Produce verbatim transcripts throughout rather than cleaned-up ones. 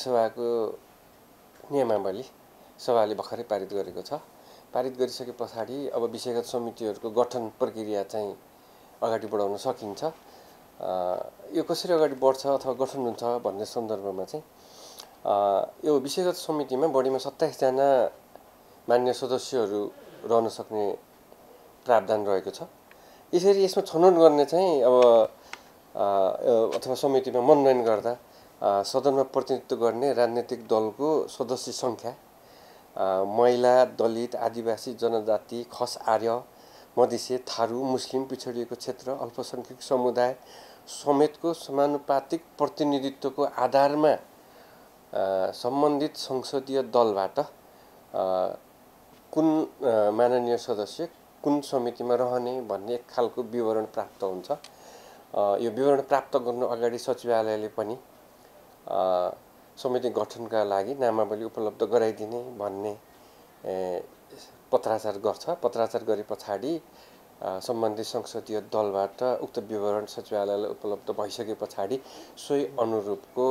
सभाको नियमावली सभाले भर्खरै पारित गरेको छ। पारित गरिसके पछाडि अब विषयगत समितिहरूको गठन प्रक्रिया चाहिँ अगाडि बढाउन सकिन्छ। यो कसरी अगाडि बढ्छ अथवा गठन हुन्छ भन्ने सन्दर्भमा चाहिँ यो विषयगत समितिमा बढीमा सत्ताइस जना मान्य सदस्यहरू रहन सक्ने प्रावधान रहेको छ। यसरी यसमा छनौट गर्ने चाहिँ अब अथवा समितिमा मनोनयन गर्दा सदनमा प्रतिनिधित्व गर्ने राजनीतिक दलको सदस्य सङ्ख्या महिला, दलित, आदिवासी, जनजाति, खस, आर्य, मधेसी, थारू, मुस्लिम, पिछडिएको क्षेत्र, अल्पसङ्ख्यक समुदाय समेतको समानुपातिक प्रतिनिधित्वको आधारमा सम्बन्धित संसदीय दलबाट कुन माननीय सदस्य कुन समितिमा रहने भन्ने एक खालको विवरण प्राप्त हुन्छ। यो विवरण प्राप्त गर्नु अगाडि सचिवालयले पनि समिति गठनका लागि नामावली उपलब्ध गराइदिने भन्ने पत्राचार गर्छ। पत्राचार गरे पछाडि सम्बन्धित संसदीय दलबाट उक्त विवरण सचिवालयलाई उपलब्ध भइसके पछाडि सोही अनुरूपको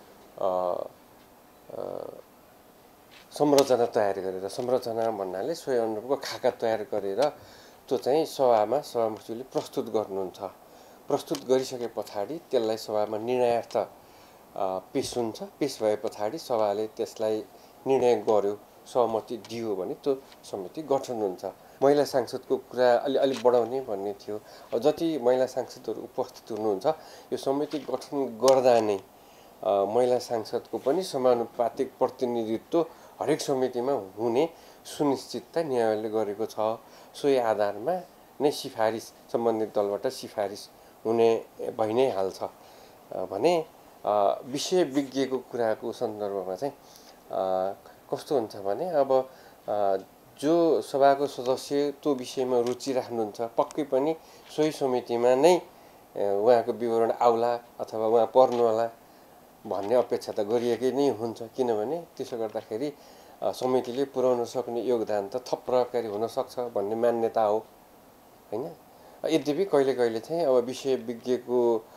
संरचना तयार गरेर, संरचना भन्नाले सोही अनुरूपको खाका तयार गरेर त्यो चाहिँ सभामा सभामुखले प्रस्तुत गर्नुहुन्छ। प्रस्तुत गरिसके पछाडि त्यसलाई सभामा निर्णयार्थ पेश हुन्छ। पेश भए पछाडि सभाले त्यसलाई निर्णय गर्यो, सहमति दियो भने त्यो समिति गठन हुन्छ। महिला सांसदको कुरा अलि अलि बढाउने भन्ने थियो। जति महिला सांसदहरू उपस्थित हुनुहुन्छ यो समिति गठन गर्दा नै महिला सांसदको पनि समानुपातिक प्रतिनिधित्व हरेक समितिमा हुने सुनिश्चितता न्यायालयले गरेको छ। सोही आधारमा नै सिफारिस सम्बन्धित दलबाट सिफारिस हुने भइ नै हाल्छ भने विषय विज्ञको कुराको सन्दर्भमा चाहिँ कस्तो हुन्छ भने अब जो सभाको सदस्य त्यो विषयमा रुचि राख्नुहुन्छ पक्कै पनि सोही समितिमा नै उहाँको विवरण आउला अथवा उहाँ पर्नुहोला भन्ने अपेक्षा त गरिएकै नै हुन्छ। किनभने त्यसो गर्दाखेरि समितिले पुर्याउन सक्ने योगदान त थप प्रभावकारी हुन सक्छ भन्ने मान्यता हो हैन। यद्यपि कहिले कहिले चाहिँ अब विषय विज्ञको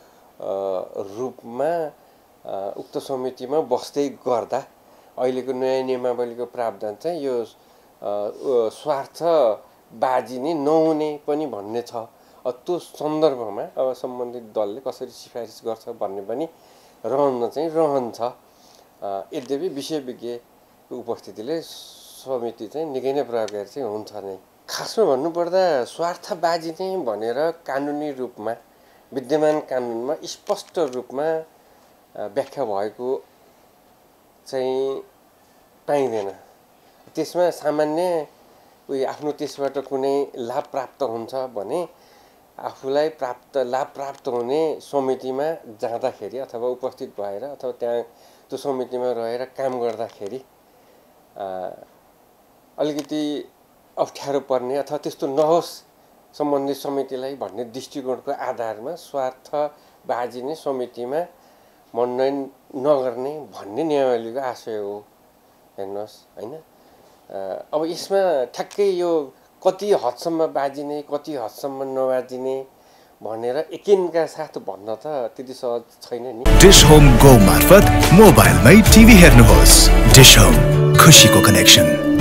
रूपमा उक्त समितिमा बस्दै गर्दा अहिलेको नयाँ नियमावलीको प्रावधान चाहिँ यो स्वार्थ बाजी नै नहुने पनि भन्ने छ। त्यो सन्दर्भमा अब सम्बन्धित दलले कसरी सिफारिस गर्छ भन्ने पनि रहन चाहिँ रहन्छ। यद्यपि विषय विज्ञको उपस्थितिले समिति चाहिँ निकै नै प्रभावकारी चाहिँ हुन्छ नै। खासमा भन्नुपर्दा स्वार्थबाजी चाहिँ भनेर कानुनी रूपमा विद्यमान कानुनमा स्पष्ट रूपमा व्याख्या भएको चाहिँ पाइँदैन। त्यसमा सामान्य उयो आफ्नो त्यसबाट कुनै लाभ प्राप्त हुन्छ भने आफूलाई प्राप्त लाभ प्राप्त हुने समितिमा जाँदाखेरि अथवा उपस्थित भएर अथवा त्यहाँ त्यो समितिमा रहेर काम गर्दाखेरि अलिकति अप्ठ्यारो पर्ने अथवा त्यस्तो नहोस् सम्बन्धित समितिलाई भन्ने दृष्टिकोणको आधारमा स्वार्थ बाजी नै समितिमा मनोनयन नगर्ने भन्ने नियमावलीको आशय हो हेर्नुहोस् हैन। अब यसमा ठ्याक्कै यो कति हदसम्म बाजिने कति हदसम्म नबाजिने भनेर एकिनका साथ भन्न त त्यति सहज छैन नि। डिश होम गो मार्फत मोबाइलमै टिभी हेर्नुहोस्। डिश होम, खुसीको कनेक्सन।